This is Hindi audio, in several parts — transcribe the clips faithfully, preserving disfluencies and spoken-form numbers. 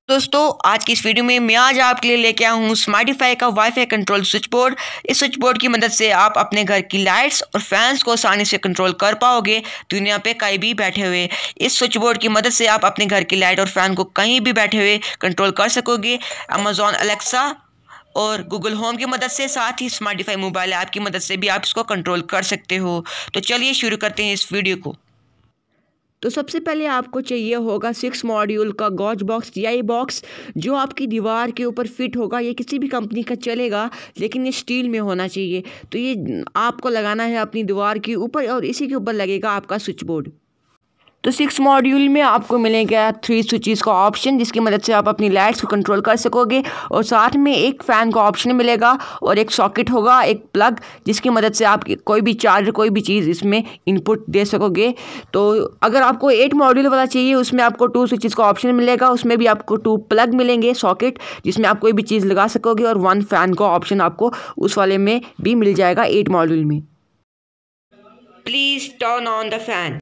दोस्तों आज की इस वीडियो में मैं आज आपके लिए लेके आया हूँ स्मार्टिफाई का वाईफाई कंट्रोल स्विच बोर्ड। इस स्विच बोर्ड की मदद से आप अपने घर की लाइट्स और फैंस को आसानी से कंट्रोल कर पाओगे दुनिया पे कहीं भी बैठे हुए। इस स्विच बोर्ड की मदद से आप अपने घर की लाइट और फैन को कहीं भी बैठे हुए कंट्रोल कर सकोगे अमेजॉन अलेक्सा और गूगल होम की मदद से। साथ ही स्मार्टिफाई मोबाइल ऐप की मदद से भी आप इसको कंट्रोल कर सकते हो। तो चलिए शुरू करते हैं इस वीडियो को। तो सबसे पहले आपको चाहिए होगा सिक्स मॉड्यूल का गॉज बॉक्स टीआई बॉक्स, जो आपकी दीवार के ऊपर फिट होगा। ये किसी भी कंपनी का चलेगा लेकिन ये स्टील में होना चाहिए। तो ये आपको लगाना है अपनी दीवार के ऊपर और इसी के ऊपर लगेगा आपका स्विच बोर्ड। तो सिक्स मॉड्यूल में आपको मिलेगा थ्री स्विचेस का ऑप्शन, जिसकी मदद से आप अपनी लाइट्स को कंट्रोल कर सकोगे। और साथ में एक फ़ैन का ऑप्शन मिलेगा और एक सॉकेट होगा, एक प्लग, जिसकी मदद से आप कोई भी चार्जर कोई भी चीज़ इसमें इनपुट दे सकोगे। तो अगर आपको एट मॉड्यूल वाला चाहिए उसमें आपको टू स्विचेस का ऑप्शन मिलेगा, उसमें भी आपको टू प्लग मिलेंगे सॉकेट, जिसमें आप कोई भी चीज़ लगा सकोगे। और वन फ़ैन का ऑप्शन आपको उस वाले में भी मिल जाएगा एट मॉड्यूल में। Please turn on the fan.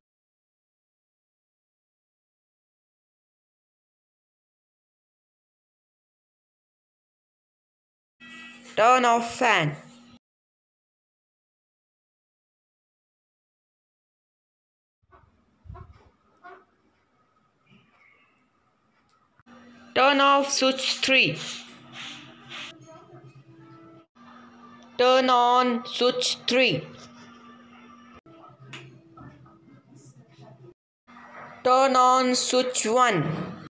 Turn off fan. Turn off switch three. Turn on switch three. Turn on switch one.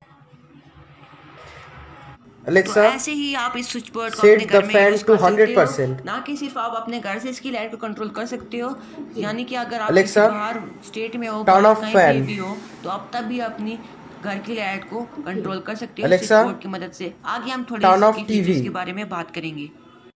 Alexa, तो ऐसे ही आप इस स्विच बोर्ड को set अपने the घर में fan यूज to कर सकते hundred हो। percent. ना कि सिर्फ आप अपने घर से इसकी लाइट को कंट्रोल कर सकते हो, यानी कि अगर आप Alexa, किसी बाहर स्टेट में हो, turn बाहर off कहीं fan. पे भी हो, तो आप तब भी अपनी घर की लाइट को कंट्रोल कर सकते हो Alexa, स्विच बोर्ड की मदद से। आगे हम थोड़ी turn off इसकी फीचर्स T V. के बारे में बात करेंगे।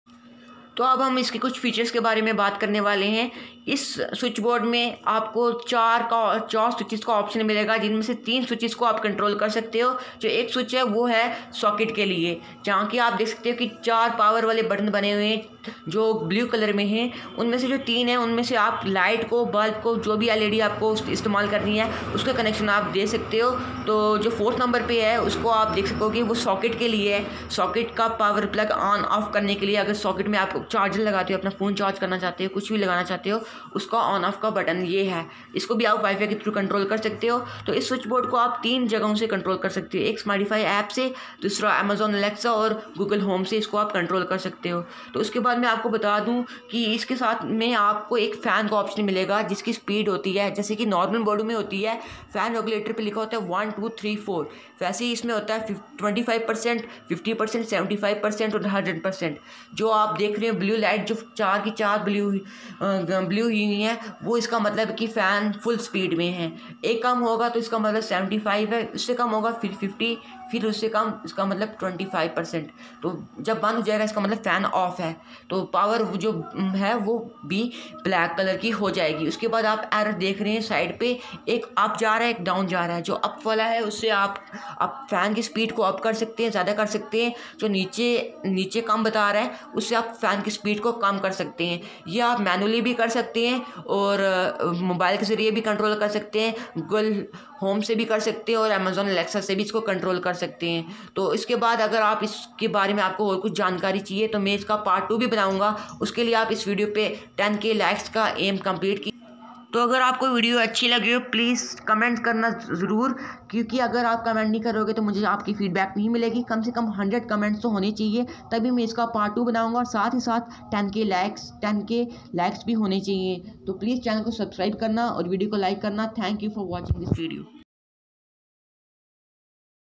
तो अब हम इसके कुछ फीचर्स के बारे में बात करने वाले हैं। इस स्विच बोर्ड में आपको चार का चार स्विचेस का ऑप्शन मिलेगा, जिनमें से तीन स्विचेस को आप कंट्रोल कर सकते हो। जो एक स्विच है वो है सॉकेट के लिए, जहाँ की आप देख सकते हो कि चार पावर वाले बटन बने हुए हैं जो ब्लू कलर में हैं। उनमें से जो तीन है उनमें से आप लाइट को, बल्ब को, जो भी एलईडी आपको इस्तेमाल करनी है उसका कनेक्शन आप दे सकते हो। तो जो फोर्थ नंबर पे है उसको आप देख सकोगे वो सॉकेट के लिए है। सॉकेट का पावर प्लग ऑन ऑफ करने के लिए, अगर सॉकेट में आप चार्जर लगाते हो, अपना फ़ोन चार्ज करना चाहते हो, कुछ भी लगाना चाहते हो, उसका ऑन ऑफ का बटन ये है। इसको भी आप वाईफाई के थ्रू कंट्रोल कर सकते हो। तो इस स्विच बोर्ड को आप तीन जगहों से कंट्रोल कर सकते हो, एक स्मार्टिफाई ऐप से, दूसरा अमेजॉन अलेक्सा और गूगल होम से इसको आप कंट्रोल कर सकते हो। तो उसके बाद मैं आपको बता दूं कि इसके साथ में आपको एक फ़ैन का ऑप्शन मिलेगा, जिसकी स्पीड होती है जैसे कि नॉर्मल बोर्ड में होती है फ़ैन रेगुलेटर पे लिखा होता है वन टू थ्री फोर, वैसे ही इसमें होता है twenty five percent, fifty percent, seventy five percent और हंड्रेड परसेंट। जो आप देख रहे हो ब्लू लाइट जो चार की चार ब्लू ब्लू हुई है, वो इसका मतलब कि फ़ैन फुल स्पीड में है। एक कम होगा तो इसका मतलब सेवेंटी फाइव है, उससे कम होगा फिर फिफ्टी, फिर उससे कम इसका मतलब ट्वेंटी फाइव परसेंट। तो जब बंद हो जाएगा इसका मतलब फ़ैन ऑफ है, तो पावर जो है वो भी ब्लैक कलर की हो जाएगी। उसके बाद आप एरर देख रहे हैं साइड पे, एक अप जा रहा है एक डाउन जा रहा है। जो अप वाला है उससे आप आप फ़ैन की स्पीड को अप कर सकते हैं, ज़्यादा कर सकते हैं। जो नीचे नीचे कम बता रहा है उससे आप फ़ैन की स्पीड को कम कर सकते हैं। ये आप मैनुअली भी कर सकते हैं और मोबाइल के ज़रिए भी कंट्रोल कर सकते हैं, गूगल होम से भी कर सकते हैं और अमेजॉन अलेक्सा से भी इसको कंट्रोल कर सकते हैं। तो इसके बाद अगर आप इसके बारे में आपको और कुछ जानकारी चाहिए तो मैं इसका पार्ट टू भी बनाऊंगा। उसके लिए आप इस वीडियो पे टेन के लाइक्स का एम कंप्लीट की। तो अगर आपको वीडियो अच्छी लगी हो प्लीज़ कमेंट करना ज़रूर, क्योंकि अगर आप कमेंट नहीं करोगे तो मुझे आपकी फीडबैक नहीं मिलेगी। कम से कम हंड्रेड कमेंट्स तो होने चाहिए, तभी मैं इसका पार्ट टू बनाऊंगा। और साथ ही साथ टेन के लाइक्स टेन के लाइक्स भी होने चाहिए। तो प्लीज़ चैनल को सब्सक्राइब करना और वीडियो को लाइक करना। Thank you for watching this video.